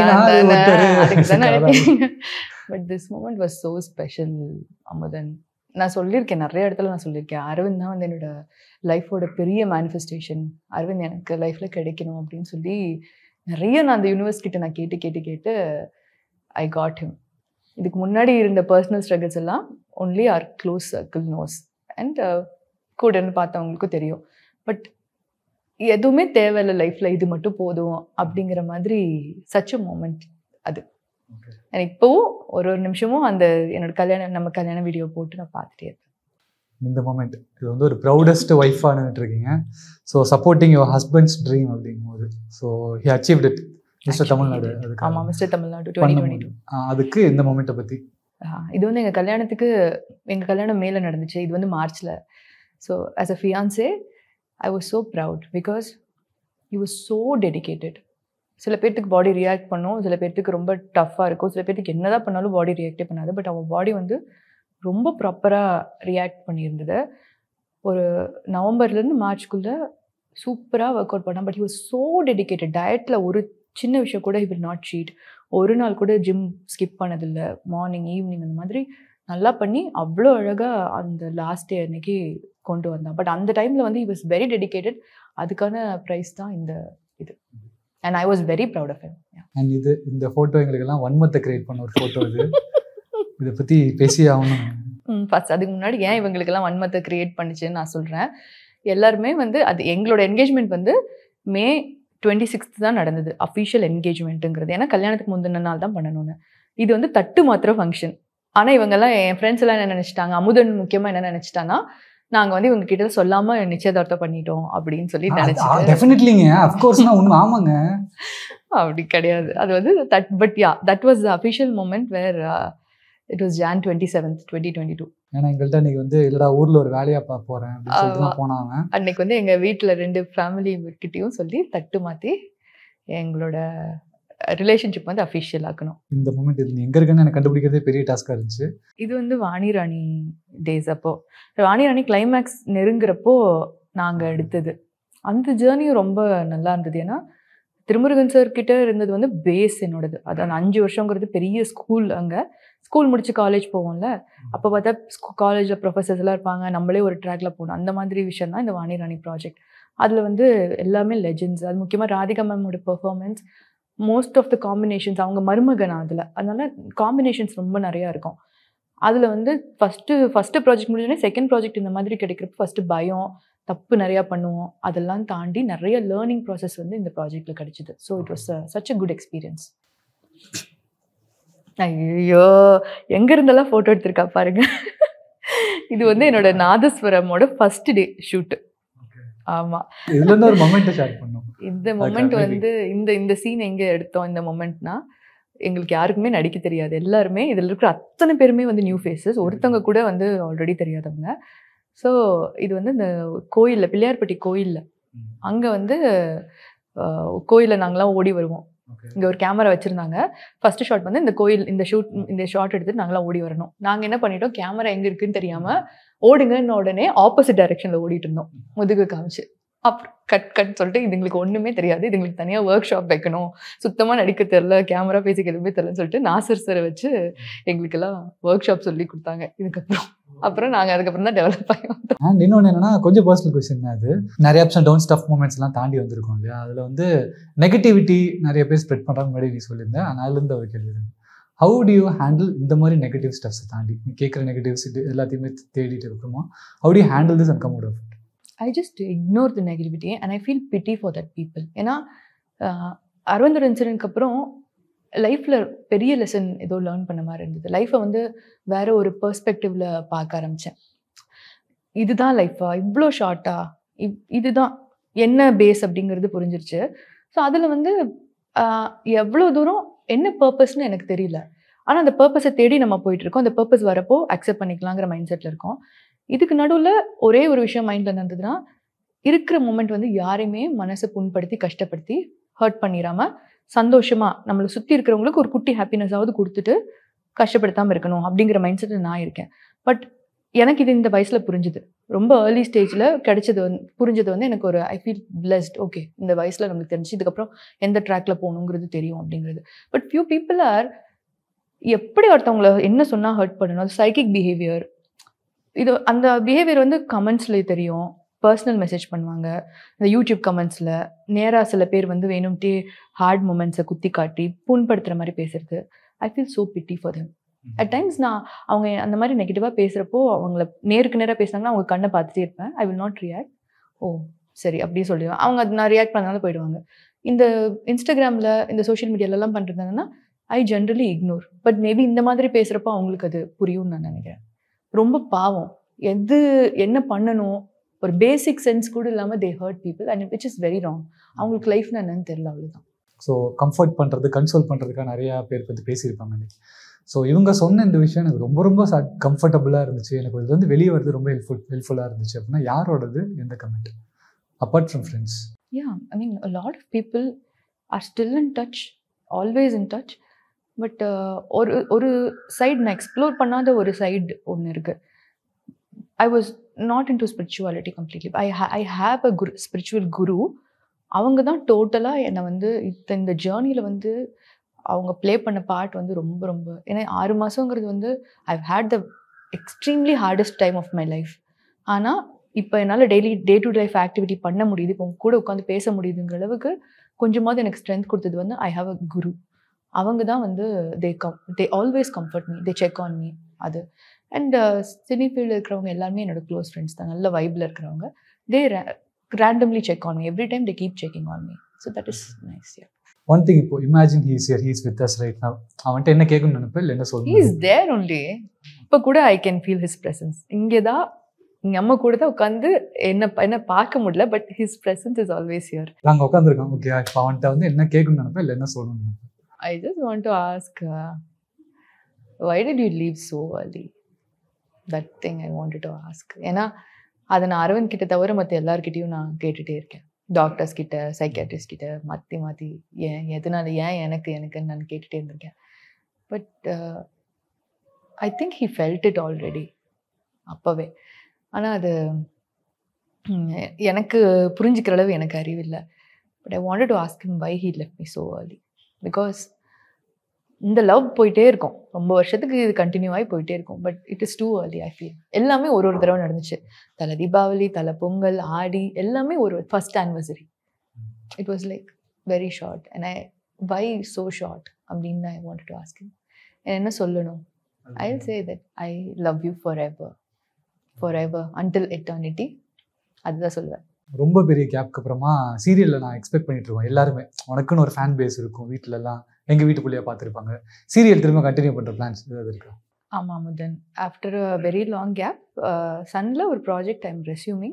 மாட்டிக்கிட்டாங்க. But this moment was so special Amudhan. நான் சொல்லியிருக்கேன், நிறைய இடத்துல நான் சொல்லியிருக்கேன், அரவிந்த் தான் வந்து என்னோட லைஃபோட பெரிய மேனிஃபெஸ்டேஷன். அரவிந்த் எனக்கு லைஃப்பில் கிடைக்கணும் அப்படின்னு சொல்லி நிறைய நான் அந்த யூனிவர்ஸ் கிட்ட நான் கேட்டு கேட்டு கேட்டு ஐ காட் ஹிம். இதுக்கு முன்னாடி இருந்த பர்சனல் ஸ்ட்ரகிள்ஸ் எல்லாம் only our close circle knows and கூட இருந்து பார்த்தவங்களுக்கும் தெரியும். பட் எதுவுமே தேவையில்லை லைஃப்பில், இது மட்டும் போதும் அப்படிங்கிற மாதிரி சச் அ மூமெண்ட் அது. எனக்கு இப்போவும் ஒரு ஒரு நிமிஷமும் அந்த என்னோட கல்யாணம் நம்ம கல்யாண வீடியோ போட்டு நான் பார்த்துட்டே இருப்பேன். இந்த மொமெண்ட் இது வந்து ஒரு ப்ரௌடஸ்ட் ஒய்ஃபாக நின்றுட்டு இருக்கீங்க. So supporting your husband's dream அப்படிங்கும்போது, so he achieved it mister Tamil Nadu. அதுக்கு ஆமாம், mister Tamil Nadu twenty twenty two. அதுக்கு இந்த மொமெண்ட்டை பற்றி. இது வந்து எங்கள் கல்யாணத்துக்கு, எங்கள் கல்யாணம் மேலே நடந்துச்சு. இது வந்து மார்ச்சில். So as a fiancee I was so proud because he was so dedicated. சில பேர்த்துக்கு பாடி ரியாக்ட் பண்ணும், சில பேர்த்துக்கு ரொம்ப டஃப்பாக இருக்கும், சில பேர்த்துக்கு என்ன தான் பண்ணாலும் பாடி ரியாக்டே பண்ணாது. பட் அவன் பாடி வந்து ரொம்ப ப்ராப்பராக ரியாக்ட் பண்ணியிருந்தது. ஒரு நவம்பர்லேருந்து மார்ச்குள்ளே சூப்பராக ஒர்க் அவுட் பண்ணான். But he was so dedicated. டயட்டில் ஒரு சின்ன விஷயம் கூட ஹி வில் நாட் சீட். ஒரு நாள் கூட ஜிம் ஸ்கிப் பண்ணதில்லை. மார்னிங் ஈவினிங் அந்த மாதிரி நல்லா பண்ணி அவ்வளோ அழகாக அந்த லாஸ்ட் டே அன்னைக்கு கொண்டு வந்தான். பட் அந்த டைமில் வந்து ஹி வாஸ் வெரி டெடிக்கேட்டட். அதுக்கான ப்ரைஸ் தான் இந்த இது. And I was very proud of him. And இது இந்த ஃபோட்டோ எங்களுக்கெல்லாம் வன்மத்தை கிரியேட் பண்ண ஒரு ஃபோட்டோ. இது இதை பற்றி பேசி ஆகணும். ம் ஃபஸ்ட் அதுக்கு முன்னாடி ஏன் இவங்களுக்கெல்லாம் வன்மத்தை கிரியேட் பண்ணிச்சுன்னு நான் சொல்கிறேன். எல்லாருமே வந்து அது எங்களோட என்கேஜ்மெண்ட் வந்து மே டுவெண்ட்டி சிக்ஸ்த் தான் நடந்தது அஃபிஷியல் என்கேஜ்மெண்ட்டுங்கிறது. ஏன்னா கல்யாணத்துக்கு முந்தின நாள் தான் பண்ணணும்னு. இது வந்து தட்டு மாத்திர ஃபங்க்ஷன். ஆனால் இவங்கெல்லாம் என் ஃப்ரெண்ட்ஸ் எல்லாம் என்ன நினச்சிட்டாங்க, அமுதன் முக்கியமாக என்ன நினச்சிட்டான்னா, நாங்கள் வந்து இவங்க கிட்ட சொல்லாமல் நிச்சயதார்த்தம் பண்ணிட்டோம் அப்படின்னு சொல்லி நினச்சிட்டேன். டெஃபினெட்லிங்க, அஃப்கோர்ஸ்னா உண்மை. ஆமாங்க, அப்படி கிடையாது. அது வந்து that but yeah that was the official moment where it was Jan twenty seventh twenty twenty two. ஏன்னா எங்கள்கிட்ட அன்றைக்கி வந்து இல்லைடா ஊரில் ஒரு வேலையாக பார்க்க போகிறேன் அப்படின்னு சொல்லிட்டு போனாங்க. அன்னைக்கு வந்து எங்கள் வீட்டில் ரெண்டு ஃபேமிலி கிட்டேயும் சொல்லி தட்டு மாற்றி எங்களோட ரிலேஷன்ஷிப் வந்து அஃபிஷியல் ஆக்கணும். இந்த மூமெண்ட் இது எங்கே இருக்குன்னு எனக்கு கண்டுபிடிக்கிறதே பெரிய டாஸ்காக இருந்துச்சு. இது வந்து வாணி ராணி டேஸ். அப்போது வாணி ராணி கிளைமேக்ஸ் நெருங்குறப்போ நாங்கள் எடுத்தது. அந்த ஜேர்னியும் ரொம்ப நல்லா இருந்தது. ஏன்னா திருமுருகன் சார்கிட்ட இருந்தது வந்து பேஸ் என்னோடது. அது அந்த அஞ்சு வருஷங்கிறது பெரிய ஸ்கூல். அங்கே ஸ்கூல் முடிச்சு காலேஜ் போவோம்ல, அப்போ பார்த்தா காலேஜில் ப்ரொஃபஸர்ஸ் எல்லாம் இருப்பாங்க, நம்மளே ஒரு ட்ராக்ல போகணும். அந்த மாதிரி விஷயம் தான் இந்த வாணி ராணி ப்ராஜெக்ட். அதில் வந்து எல்லாமே லெஜெண்ட்ஸ். அது முக்கியமாக ராதிகா மேமோட performance, most of the combinations, அவங்க மருமகன் அதில், அதனால காம்பினேஷன்ஸ் ரொம்ப நிறையா இருக்கும். அதில் வந்து ஃபஸ்ட்டு ஃபஸ்ட்டு ப்ராஜெக்ட் முடிஞ்சோடனே செகண்ட் ப்ராஜெக்ட் இந்த மாதிரி கிடைக்கிறப்ப ஃபஸ்ட்டு பயம், தப்பு நிறையா பண்ணுவோம். அதெல்லாம் தாண்டி நிறைய லேர்னிங் ப்ராசஸ் வந்து இந்த ப்ராஜெக்டில் கிடைச்சிது. So it was such a good experience. ஐயோ, எங்கே இருந்தெல்லாம் ஃபோட்டோ எடுத்திருக்கா பாருங்க. இது வந்து என்னோட நாதஸ்வரமோட ஃபர்ஸ்ட் டே ஷூட்டு. ஆமாம், இதுல இருந்து ஒரு மொமெண்ட் ஷேர் பண்ணோம். இந்த மொமெண்ட் வந்து இந்த இந்த சீன் எங்கே எடுத்தோம் இந்த மொமெண்ட்னா, எங்களுக்கு யாருக்குமே நடிக்க தெரியாது. எல்லாருமே இதில் இருக்கிற அத்தனை பேருமே வந்து நியூ ஃபேஸஸ். ஒருத்தவங்க கூட வந்து ஆல்ரெடி தெரியாதவங்க. ஸோ இது வந்து இந்த கோயிலில், பிள்ளையார்பட்டி கோயிலில், அங்கே வந்து கோயிலில் நாங்களாம் ஓடி வருவோம். இங்கே ஒரு கேமரா வச்சுருந்தாங்க. ஃபஸ்ட்டு ஷாட் வந்து இந்த கோயில், இந்த ஷூட் இந்த ஷாட் எடுத்துட்டு நாங்களாம் ஓடி வரணும். நாங்கள் என்ன பண்ணிட்டோம், கேமரா எங்கே இருக்குன்னு தெரியாமல் ஓடுங்கன்னு உடனே ஆப்போசிட் டைரெக்ஷனில் ஓடிட்டு இருந்தோம், முதுகு காமிச்சு. அப்புறம் கட் கட் சொல்லிட்டு இதுங்களுக்கு ஒன்றுமே தெரியாது, இதுங்களுக்கு தனியாக ஒர்க் ஷாப் வைக்கணும், சுத்தமாக நடிக்க தெரில, கேமரா பேசிக்க எதுவுமே தெரிலன்னு சொல்லிட்டு நாசர் சாரை வச்சு எங்களுக்கெல்லாம் ஒர்க் ஷாப் சொல்லி கொடுத்தாங்க. இதுக்கப்புறம் அப்புறம் நாங்கள் அதுக்கப்புறம் தான் டெவலப் ஆகி வந்தோம். அண்ட் இன்னொன்று என்னன்னா, கொஞ்சம் பர்சனல் கொஸ்டின் தான் அது. நிறைய அப்ஸ் அண்ட் டவுன்ஸ் டஃப் மூமெண்ட்ஸ்லாம் தாண்டி வந்திருக்கோம் இல்லையா? அதில் வந்து நெகட்டிவிட்டி நிறைய பேர் ஸ்ப்ரெட் பண்ணுறாங்க, முன்னாடி நீ சொல்லியிருந்தேன். ஆனால் அதுலேருந்து ஒரு கேள்வி இருக்கு. ஹவு டு யூ ஹேண்டில் இந்த மாதிரி நெகட்டிவ் ஸ்டஃப்ஸை தாண்டி நீ கேட்குற நெகட்டிவ்ஸ் எல்லாத்தையுமே தேடிட்டு இருக்கிறோமா? How do you handle this and come out of it? I just ignore the negativity and I feel pity for that people. ஏன்னா அரவிந்தோட இன்சிடென்ட்க்கு அப்புறம் லைஃப்பில் பெரிய லெசன் ஏதோ லேர்ன் பண்ண மாதிரி இருந்தது. லைஃப்பை வந்து வேற ஒரு பெர்ஸ்பெக்டிவில் பார்க்க ஆரம்பித்தேன். இதுதான் லைஃபா, இவ்வளோ ஷார்ட்டா, இவ் இதுதான் என்ன பேஸ் அப்படிங்கிறது புரிஞ்சிருச்சு. ஸோ அதில் வந்து எவ்வளோ தூரம் என்ன பர்பஸ்ன்னு எனக்கு தெரியல. ஆனால் அந்த பர்பஸை தேடி நம்ம போயிட்டுருக்கோம். அந்த பர்பஸ் வரப்போ அக்செப்ட் பண்ணிக்கலாங்கிற மைண்ட் செட்டில் இருக்கோம். இதுக்கு நடுவில் ஒரே ஒரு விஷயம் மைண்டில் இருந்ததுன்னா, இருக்கிற மூமெண்ட் வந்து யாரையுமே மனசை புண்படுத்தி கஷ்டப்படுத்தி ஹர்ட் பண்ணிடாமல் சந்தோஷமாக நம்மளை சுற்றி இருக்கிறவங்களுக்கு ஒரு குட்டி ஹாப்பினஸாவது கொடுத்துட்டு கஷ்டப்படுத்தாமல் இருக்கணும் அப்படிங்கிற மைண்ட் செட்டில் நான் இருக்கேன். பட் எனக்கு இது இந்த வயசில் புரிஞ்சுது. ரொம்ப ஏர்லி ஸ்டேஜில் கிடைச்சது வந்து புரிஞ்சது வந்து எனக்கு ஒரு ஐ ஃபீல் பிளஸ்ட். ஓகே, இந்த வயசில் நமக்கு தெரிஞ்சு இதுக்கப்புறம் எந்த ட்ராக்ல போகணுங்கிறது தெரியும் அப்படிங்கிறது. பட் ஃபியூ பீப்புள் ஆர் எப்படி ஒருத்தவங்களை என்ன சொன்னால் ஹர்ட் பண்ணணும், அது சைக்கிக் பிஹேவியர். இது அந்த பிஹேவியர் வந்து கமெண்ட்ஸில் தெரியும், பர்சனல் மெசேஜ் பண்ணுவாங்க, இந்த யூடியூப் கமெண்ட்ஸில் நேராக சில பேர் வந்து வேணும்ட்டே ஹார்ட் மூமெண்ட்ஸை குத்தி காட்டி புண்படுத்துகிற மாதிரி பேசுறது. I feel so pity for them. At times நான் அவங்க அந்த மாதிரி நெகட்டிவாக பேசுகிறப்போ அவங்கள நேருக்கு நேராக பேசுனாங்கன்னா அவங்க கண்ணை பார்த்துட்டே இருப்பேன். I will not react. ஓ சரி அப்படியே சொல்லிடுவேன். அவங்க நான் ரியாக்ட் பண்ணாலும் போயிடுவாங்க. இந்த இன்ஸ்டாகிராமில் இந்த சோஷியல் மீடியாலலாம் பண்ணுறதுனா I generally ignore. But maybe இந்த மாதிரி பேசுகிறப்போ அவங்களுக்கு அது புரியும்னு நான் நினைக்கிறேன். ரொம்ப பாவம், எது என்ன பண்ணணும் ஒரு பேசிக் சென்ஸ் கூட இல்லாமல் they hurt people and which is very wrong. அவங்களுக்கு லைஃப்னா என்னன்னு தெரியல, அவ்வளோதான். ஸோ கம்ஃபர்ட் பண்ணுறது, கன்சோல் பண்ணுறதுக்காக நிறையா பேர் பற்றி பேசியிருப்பாங்க அன்றைக்கி. ஸோ இவங்க சொன்ன இந்த விஷயம் எனக்கு ரொம்ப ரொம்ப கம்ஃபர்டபுளாக இருந்துச்சு, எனக்கு இது வந்து வெளியே வருது ரொம்ப ஹெல்ப்ஃபுல் ஹெல்ப்ஃபுல்லாக இருந்துச்சு அப்படின்னா யாரோடது, எந்த comment apart from friends? Yeah, I mean a lot of people are still in touch, always in touch. But ஒரு ஒரு சைடு நான் எக்ஸ்ப்ளோர் பண்ணாத ஒரு சைடு ஒன்று இருக்குது. I was not into spirituality completely. I I have a guru, spiritual guru. அவங்க தான் டோட்டலாக என்னை வந்து இப்போ இந்த ஜேர்னியில் வந்து அவங்க ப்ளே பண்ண பார்ட் வந்து ரொம்ப ரொம்ப, ஏன்னா ஆறு மாதங்கிறது வந்து I've had the extremely hardest time of my life. ஆனால் இப்போ என்னால் daily day to life activity பண்ண முடியுது, இப்போ உங்க கூட உட்காந்து பேச முடியுதுங்கிற அளவுக்கு கொஞ்சமாவது எனக்கு ஸ்ட்ரென்த் கொடுத்தது வந்து ஐ ஹாவ் அ குரு. அவங்க தான் வந்து they come they always comfort me, they check on me. அது அண்ட் சினி ஃபீல்டில் இருக்கிறவங்க எல்லாருமே என்னோட க்ளோஸ் ஃப்ரெண்ட்ஸ் தான், நல்ல வைப்பில் இருக்கிறவங்க. They randomly check on me, every time they keep checking on me. So that is nice. Yeah, one thing, இப்போ imagine he is here, he is with us right now. அவன்கிட்ட என்ன கேட்கணும்னு நினைப்பேன், இல்லை என்ன சொல்லணும்? He is there only. இப்போ கூட I can feel his presence. இங்கே தான் எங்கள் அம்மா கூட தான் உட்காந்து என்ன என்ன பார்க்க முடியல, but his presence is always here. நாங்கள் உட்காந்துருக்கோம். ஓகே, இப்போ அவன்கிட்ட வந்து என்ன கேட்கணும்னு நினைப்பேன், இல்லை என்ன சொல்லணும்னு நினைப்பேன்? I just want to ask, uh, why did you leave so early? That thing I wanted to ask. ஏன்னா அதை நான் அரவிந்த் கிட்ட தவிர மற்ற எல்லாருக்கிட்டையும் நான் கேட்டுகிட்டே இருக்கேன். டாக்டர்ஸ் கிட்ட, சைக்கியாட்ரிஸ்ட் கிட்ட மாற்றி மாற்றி ஏன் எதனால ஏன் எனக்கு எனக்குன்னு நான் கேட்டுகிட்டே இருந்திருக்கேன். But I think he felt it already அப்போவே. ஆனால் அது எனக்கு புரிஞ்சுக்கிற அளவு எனக்கு அறிவில்லை. But I wanted to ask him why he left me so early. Because இந்த லவ் போயிட்டே இருக்கும், ரொம்ப வருஷத்துக்கு இது கண்டினியூ ஆகி போயிட்டே இருக்கும். But it is too early I feel. எல்லாமே ஒரு ஒரு தடவை நடந்துச்சு. தலை தீபாவளி, தலை பொங்கல், ஆடி எல்லாமே ஒரு first anniversary. It was like very short. And I why so short அப்படின்னு I wanted to ask him. என்ன சொல்லணும்? I will say that I love you forever, forever until eternity. அதுதான் சொல்லுவேன். ரொம்ப பெரிய கேப்க்கு அப்புறமா சீரியலில் நான் எக்ஸ்பெக்ட் பண்ணிட்டு இருக்கோம் எல்லாருமே, உனக்குன்னு ஒரு ஃபேன் பேஸ் இருக்கும், வீட்டிலலாம் எங்கள் வீட்டுக்குள்ளேயே பார்த்துருப்பாங்க, சீரியல் திரும்ப கண்டினியூ பண்ணுற பிளான்ஸ் ஏதாவது இருக்கா? ஆமாம் முதன், after a very long gap சன்னில் ஒரு project I am resuming.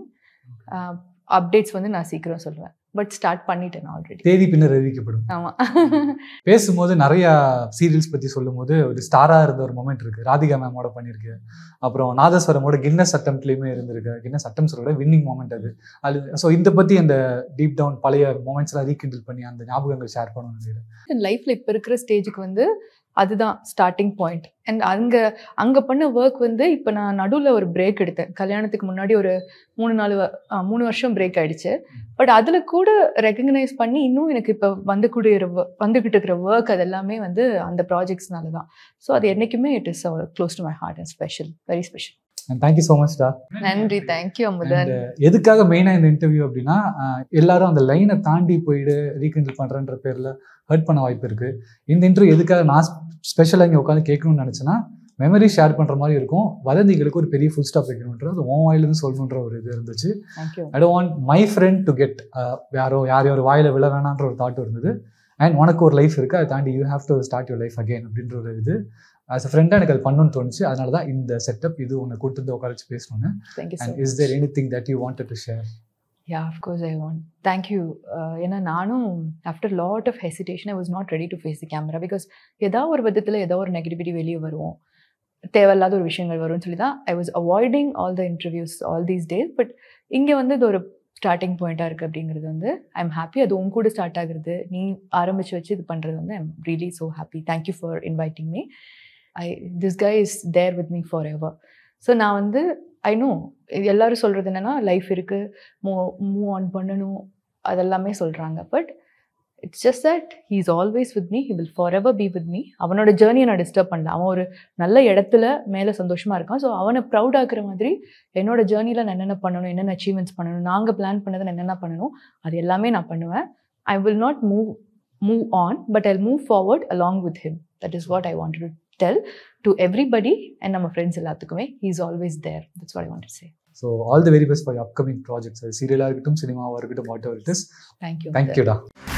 Updates வந்து நான் சீக்கிரம் சொல்லுவேன், பட் ஸ்டார்ட் பண்ணிட்டேன் ஆல்ரெடி. தேதி பின்னர் அறிவிக்கப்படும். ஆமாம். பேசும்போது நிறையா சீரியல்ஸ் பற்றி சொல்லும் போது ஒரு ஸ்டாராக இருந்த ஒரு மொமெண்ட் இருக்குது, ராதிகா மேமோட பண்ணியிருக்கு, அப்புறம் நாதஸ்வரமோட கின்னஸ் அட்டம்ப்ட்லேயுமே இருந்திருக்கு. கின்னஸ் அட்டம்ஸோட வின்னிங் மொமெண்ட் அது அது ஸோ இதை பற்றி அந்த டீப் டவுன் பழைய மொமெண்ட்ஸ்லாம் ரீகிண்டில் பண்ணி அந்த ஞாபகங்கள் ஷேர் பண்ணணும்னு நினைக்கிறேன். லைஃப்பில் இப்போ இருக்கிற ஸ்டேஜுக்கு வந்து அதுதான் ஸ்டார்டிங் பாயிண்ட். அண்ட் அங்கே அங்கே பண்ண ஒர்க் வந்து இப்போ நான் நடுவில் ஒரு பிரேக் எடுத்தேன். கல்யாணத்துக்கு முன்னாடி ஒரு மூணு நாலு மூணு வருஷம் பிரேக் ஆகிடுச்சு. பட் அதில் கூட ரெக்கக்னைஸ் பண்ணி இன்னும் எனக்கு இப்போ வந்து கூட வந்துக்கிட்டு இருக்கிற ஒர்க் அது எல்லாமே வந்து அந்த ப்ராஜெக்ட்ஸ்னால தான். ஸோ அது என்றைக்குமே it is close to my heart and special, very special. Thank you so much டா. நன்றி, தேங்க்யூ அமுதன். எதுக்காக மெயினாக இந்த இன்டர்வியூ அப்படின்னா, எல்லாரும் அந்த லைனை தாண்டி போயிட்டு ரீகண்டில் பண்ணுறன்ற பேரில் ஹர்ட் பண்ண வாய்ப்பு இருக்குது. இந்த இன்டர்வியூ எதுக்காக நான் ஸ்பெஷலாக இங்கே உட்காந்து கேட்கணும்னு நினச்சேன்னா, மெமரி ஷேர் பண்ணுற மாதிரி இருக்கும், வதந்திகளுக்கு ஒரு பெரிய ஃபுல் ஸ்டாப் வைக்கணுன்ற அது ஓன் வாயிலிருந்து சொல்லணுன்ற ஒரு இது இருந்துச்சு. I don't want my friend to get யாரோ யார் யார் வாயில் விழ வேணான்ற ஒரு தாட் இருந்தது. அண்ட் உனக்கு ஒரு லைஃப் இருக்குது, அதை தாண்டி you have to start your life again அப்படின்ற ஒரு இது ஆஸ் அ ஃப்ரெண்டாக எனக்கு அது பண்ணணும்னு தோணுச்சு. அதனால தான் இந்த செட்டப், இது உன்னை கூட்டு வந்து உட்கார வச்சு பேசணுன்னு. And is there anything that you wanted to share? Yeah, of course I want. Thank you. ஏன்னா நானும் after lot of hesitation I was not ready to face the camera. Because ஏதாவது ஒரு விதத்தில் ஏதோ ஒரு நெகட்டிவிட்டி வெளியே வரும், தேவையில்லாத ஒரு விஷயங்கள் வரும்னு சொல்லி தான் I was avoiding all the interviews all these days. But இங்கே வந்து இது ஒரு ஸ்டார்டிங் பாயிண்ட்டாக இருக்குது அப்படிங்கிறது வந்து ஐ எம் ஹாப்பி. அது உங்க கூட ஸ்டார்ட் ஆகுறது, நீ ஆரம்பித்து வச்சு இது பண்ணுறது வந்து I am really so happy. Thank you for inviting me. I this guy is there with me forever. So நான் வந்து ஐ நோ எல்லோரும் சொல்கிறது என்னென்னா லைஃப் இருக்குது, மூவ் மூவ் ஆன் பண்ணணும், அதெல்லாமே சொல்கிறாங்க. But it's just that he is always with me, he will forever be with me. அவனோட ஜேர்னியை நான் டிஸ்டர்ப் பண்ணல, அவன் ஒரு நல்ல இடத்துல மேலே சந்தோஷமாக இருக்கான். ஸோ அவனை ப்ரௌட் ஆக்குற மாதிரி என்னோட ஜேர்னியில் நான் என்னென்ன பண்ணணும், என்னென்ன அச்சீவ்மெண்ட்ஸ் பண்ணணும், நாங்கள் பிளான் பண்ணதை நான் என்னென்ன பண்ணணும், அது எல்லாமே நான் பண்ணுவேன். I will not move move on, but I move forward along with him. That is what I want to tell to everybody and நம்ம friends எல்லாத்துக்குமே he is always there. That's what I want to say. So all the very best for your upcoming projects, serial ஆ இருக்கட்டும், சினிமாவா இருக்கட்டும், whatever it is. Thank you. Thank you da.